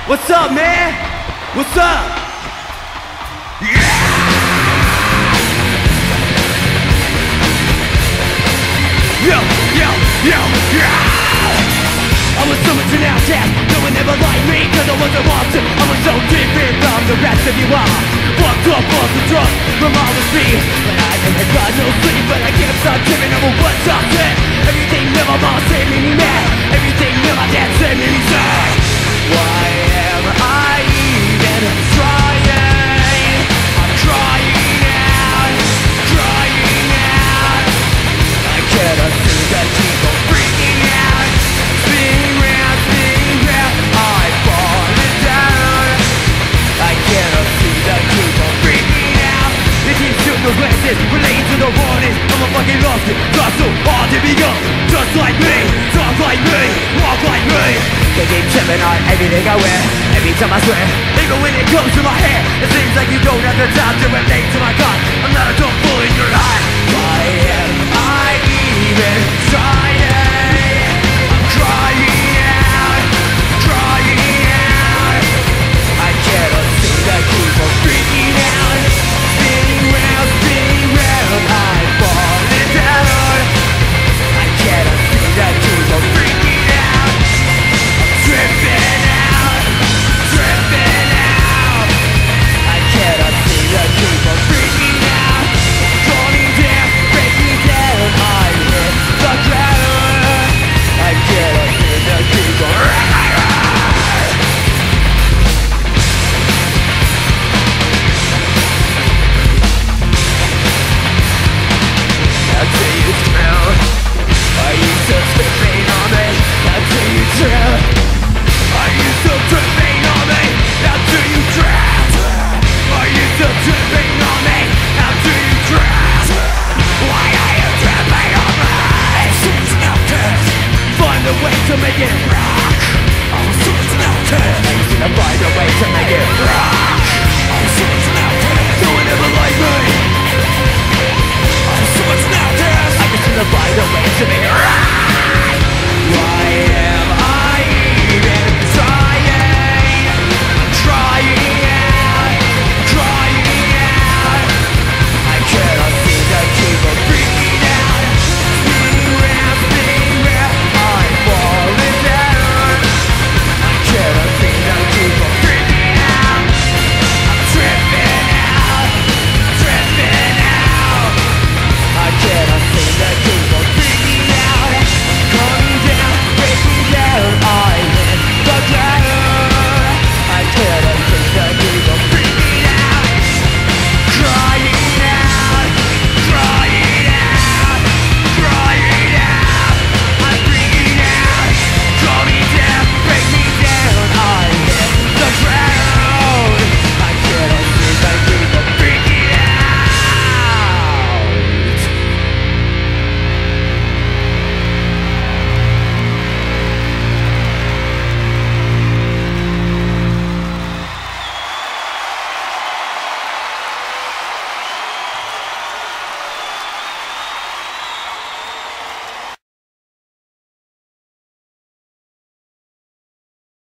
What's up, man? What's up? Yeah! Yo, yo, yo, yeah! I was so much an outcast. No one ever liked me cause I wasn't wanted. I was so different from the rest of you all. Fucked up off the drugs from all the streets. But I never got no sleep. But I can't stop tripping over what's up there. Everything that my mom said made me mad. Everything that my dad said made me sad. Why am I even trying? I'm crying out, crying out. I cannot see that people freaking out. Spinning round, I'm falling down. I cannot see that people freaking out. They keep shooting those glances, relating to the warnings. I'm a fucking lost it, got so hard to be young. Just like me, talk like me, walk like me. They keep tripping on everything I wear. Every time I swear, even when it comes to my hair, it seems like you don't have the time to relate to my God. I'm not a dumb fool in your eye. Why am I even trying?